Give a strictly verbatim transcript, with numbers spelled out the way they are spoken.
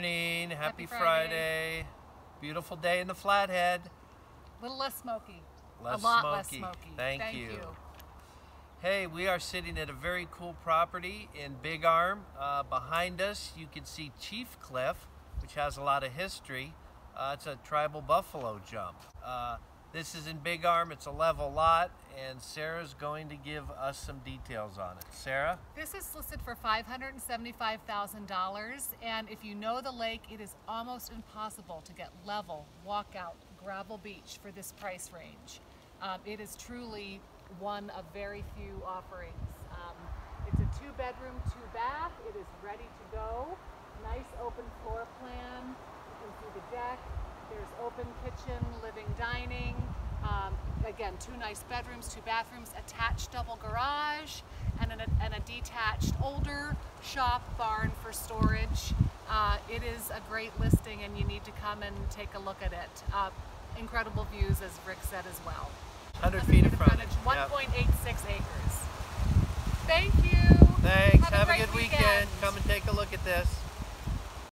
morning. Happy, Happy Friday. Friday. Beautiful day in the Flathead. A little less smoky. Less a lot smoky. less smoky. Thank, Thank you. you. Hey, we are sitting at a very cool property in Big Arm. Uh, behind us, you can see Chief Cliff, which has a lot of history. Uh, it's a tribal buffalo jump. Uh, this is in Big Arm. It's a level lot, and Sarah's going to give us some details on it. Sarah? This is listed for five hundred seventy-five thousand dollars, and if you know the lake, it is almost impossible to get level, walkout, gravel beach for this price range. Um, it is truly one of very few offerings. Um, it's a two bedroom, two bath. It is ready to go. Nice open floor plan. You can see the deck. There's open kitchen, living, dining. Um, again, two nice bedrooms, two bathrooms, attached double garage, and an, and a detached older shop barn for storage. Uh, it is a great listing, and you need to come and take a look at it. Uh, incredible views, as Rick said as well. one hundred feet of frontage. one point eight six Yep. acres. Thank you. Thanks. Have a Have a great good weekend. weekend. Come and take a look at this.